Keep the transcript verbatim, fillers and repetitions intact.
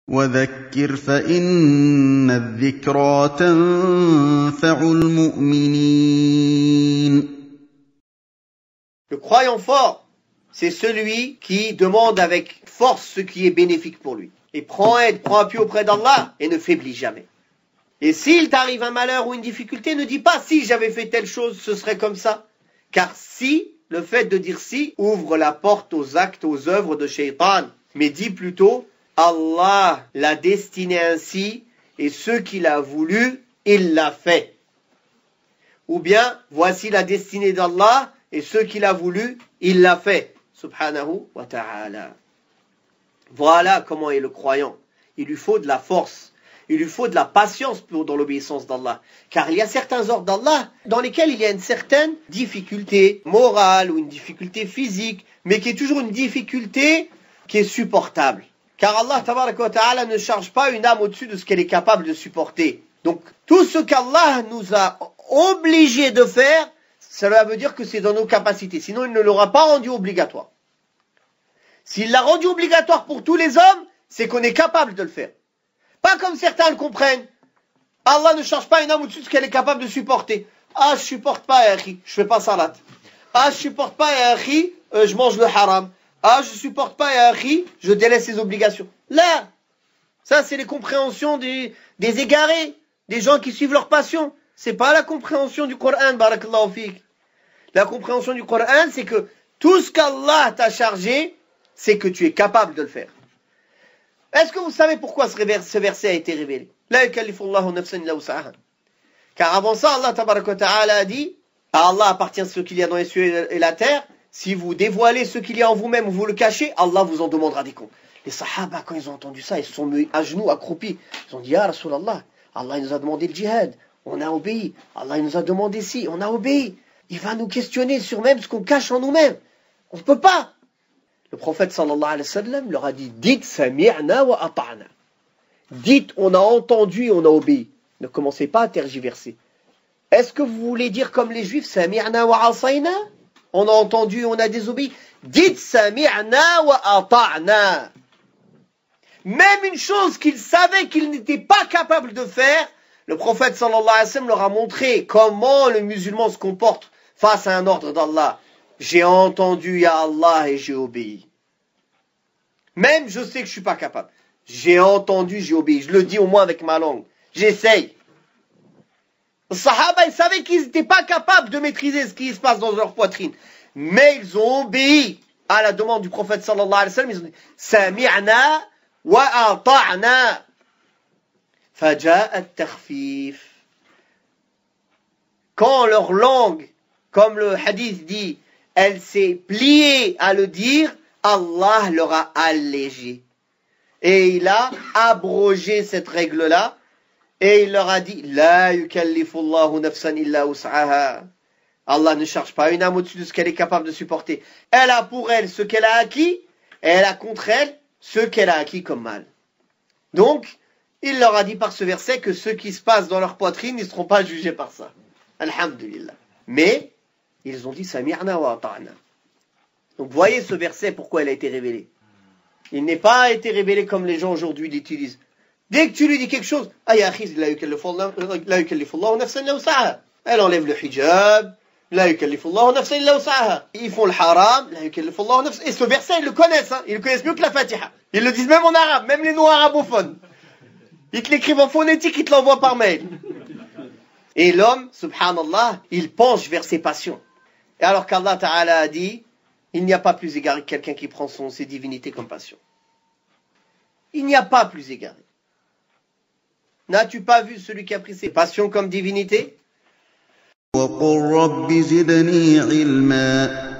وذكر فإن الذكرى تنفع المؤمنين. Le croyant fort, c'est celui qui demande avec force ce qui est bénéfique pour lui. Et prend aide, prend appui auprès d'Allah et ne faiblit jamais. Et s'il t'arrive un malheur ou une difficulté, ne dis pas si j'avais fait telle chose, ce serait comme ça. Car si, le fait de dire si, ouvre la porte aux actes, aux œuvres de Shaitan. Mais dis plutôt, Allah l'a destiné ainsi et ce qu'il a voulu, il l'a fait. Ou bien, voici la destinée d'Allah et ce qu'il a voulu, il l'a fait. Subhanahu wa ta'ala. Voilà comment est le croyant. Il lui faut de la force. Il lui faut de la patience pour, dans l'obéissance d'Allah. Car il y a certains ordres d'Allah dans lesquels il y a une certaine difficulté morale ou une difficulté physique, mais qui est toujours une difficulté qui est supportable. Car Allah tabaraka wa ta'ala ne charge pas une âme au-dessus de ce qu'elle est capable de supporter. Donc tout ce qu'Allah nous a obligés de faire, cela veut dire que c'est dans nos capacités. Sinon il ne l'aura pas rendu obligatoire. S'il l'a rendu obligatoire pour tous les hommes, c'est qu'on est capable de le faire. Pas comme certains le comprennent. Allah ne charge pas une âme au-dessus de ce qu'elle est capable de supporter. Ah, je supporte pas, akhi, je fais pas salat. Ah, je supporte pas, akhi, euh, je mange le haram. Ah, je supporte pas, akhi, je délaisse ses obligations. Là, ça c'est les compréhensions des, des égarés, des gens qui suivent leur passion. C'est pas la compréhension du Coran, barakallahu fik. La compréhension du Coran, c'est que tout ce qu'Allah t'a chargé, c'est que tu es capable de le faire. Est-ce que vous savez pourquoi ce verset a été révélé? La yukallifullahu nafsan illa wus'aha. Car avant ça, Allah tabaraka wa ta'ala a dit, à Allah appartient ce qu'il y a dans les cieux et la terre, si vous dévoilez ce qu'il y a en vous-même ou vous le cachez, Allah vous en demandera des comptes. Les sahaba, quand ils ont entendu ça, ils se sont mis à genoux, accroupis. Ils ont dit, Ya Rasulallah, Allah il nous a demandé le djihad, on a obéi. Allah il nous a demandé ci, on a obéi. Il va nous questionner sur même ce qu'on cache en nous-mêmes. On ne peut pas. Le prophète sallallahu alayhi wa sallam leur a dit, dites sami'na wa ata'na. Dites, on a entendu et on a obéi. Ne commencez pas à tergiverser. Est-ce que vous voulez dire comme les juifs, sami'na wa asayna? On a entendu et on a désobéi. Dites sami'na wa ata'na. Même une chose qu'ils savaient qu'ils n'étaient pas capables de faire, le prophète sallallahu alayhi wa sallam leur a montré comment le musulman se comporte face à un ordre d'Allah. J'ai entendu ya Allah et j'ai obéi. Même je sais que je suis pas capable. J'ai entendu, j'ai obéi. Je le dis au moins avec ma langue. J'essaye. Les Sahaba, ils savaient qu'ils n'étaient pas capables de maîtriser ce qui se passe dans leur poitrine. Mais ils ont obéi à la demande du prophète sallallahu alayhi wa sallam. Ils ont dit Sami'na wa ata'na. Faja'a at-takhfif. Quand leur langue, comme le hadith dit, elle s'est pliée à le dire, Allah leur a allégé. Et il a abrogé cette règle-là. Et il leur a dit, La yukallifullahu nafsan illa wus'aha. Allah ne charge pas une âme au-dessus de ce qu'elle est capable de supporter. Elle a pour elle ce qu'elle a acquis, et elle a contre elle ce qu'elle a acquis comme mal. Donc, il leur a dit par ce verset que ce qui se passe dans leur poitrine, ils ne seront pas jugés par ça. Alhamdulillah. Mais, ils ont dit Sami'na wa ata'na. Donc voyez ce verset, pourquoi il a été révélé. Il n'est pas été révélé comme les gens aujourd'hui l'utilisent. Dès que tu lui dis quelque chose, ah ya akhi, la yukallifullahu nafsan illa wus'aha. Elle enlève le hijab, la yukallifullahu nafsan illa wus'aha. Ils font le haram, la yukallifullahu nafsan. Et ce verset, ils le connaissent, hein. Ils le connaissent mieux que la Fatiha. Ils le disent même en arabe, même les noirs arabophones. Ils te l'écrivent en phonétique, ils te l'envoient par mail. Et l'homme, subhanallah, il penche vers ses passions. Et alors qu'Allah Ta'ala a dit, il n'y a pas plus égaré que quelqu'un qui prend son, ses divinités comme passion. Il n'y a pas plus égaré. N'as-tu pas vu celui qui a pris ses passions comme divinité? وَقُلْ رَبِّ زِدْنِي عِلْمًا